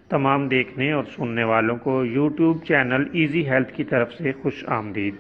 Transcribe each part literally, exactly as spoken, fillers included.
تمام دیکھنے اور سننے والوں کو یوٹیوب چینل ایزی ہیلتھ کی طرف سے خوش آمدید۔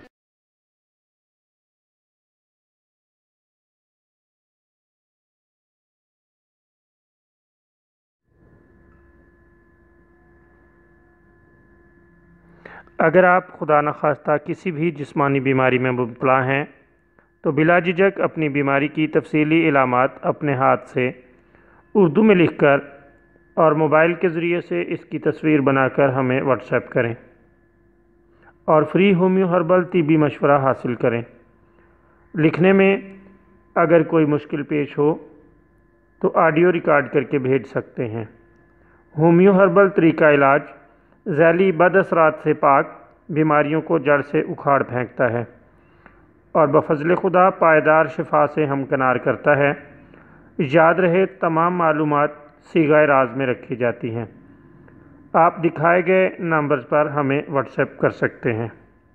اگر آپ خدا نخواستہ کسی بھی جسمانی بیماری میں مبتلا ہیں تو بلا جھجک اپنی بیماری کی تفصیلی علامات اپنے ہاتھ سے اردو میں لکھ کر اور موبائل کے ذریعے سے اس کی تصویر بنا کر ہمیں واٹس ایپ کریں اور فری ہومیو ہربل طبی مشورہ حاصل کریں۔ لکھنے میں اگر کوئی مشکل پیش ہو تو آڈیو ریکارڈ کر کے بھیج سکتے ہیں۔ ہومیو ہربل طریقہ علاج ذیلی بد اثرات سے پاک، بیماریوں کو جڑ سے اکھاڑ پھینکتا ہے اور بفضل خدا پائیدار شفا سے ہمکنار کرتا ہے۔ یاد رہے تمام معلومات صیغہ راز میں رکھی جاتی ہیں۔ آپ دکھائے گئے نمبرز پر ہمیں واٹس ایپ کر سکتے ہیں۔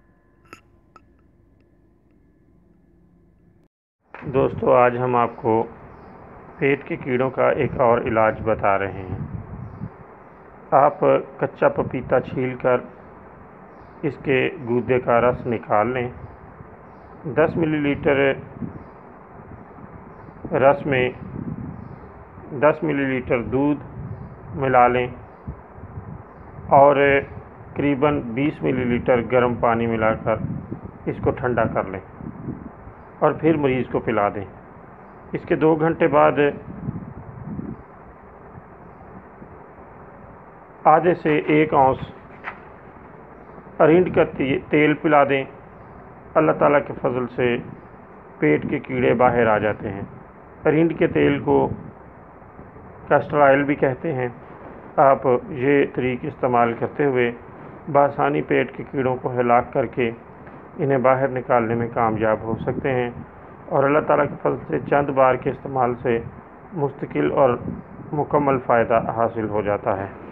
دوستو، آج ہم آپ کو پیٹ کے کیڑوں کا ایک اور علاج بتا رہے ہیں۔ آپ کچا پپیتا چھیل کر اس کے گودے کا رس نکال لیں۔ دس ملی لیٹر رس میں دس ملی لیٹر دودھ ملا لیں اور قریباً بیس ملی لیٹر گرم پانی ملا کر اس کو ٹھنڈا کر لیں اور پھر مریض کو پلا دیں۔ اس کے دو گھنٹے بعد آدھے سے ایک اونس ارینڈ کا تیل پلا دیں۔ اللہ تعالیٰ کے فضل سے پیٹ کے کیڑے باہر آ جاتے ہیں۔ ارینڈ کے تیل کو کیسٹر آئل بھی کہتے ہیں۔ آپ یہ طریق استعمال کرتے ہوئے بآسانی پیٹ کے کیڑوں کو ہلاک کر کے انہیں باہر نکالنے میں کامیاب ہو سکتے ہیں اور اللہ تعالیٰ کے فضل سے چند بار کے استعمال سے مستقل اور مکمل فائدہ حاصل ہو جاتا ہے۔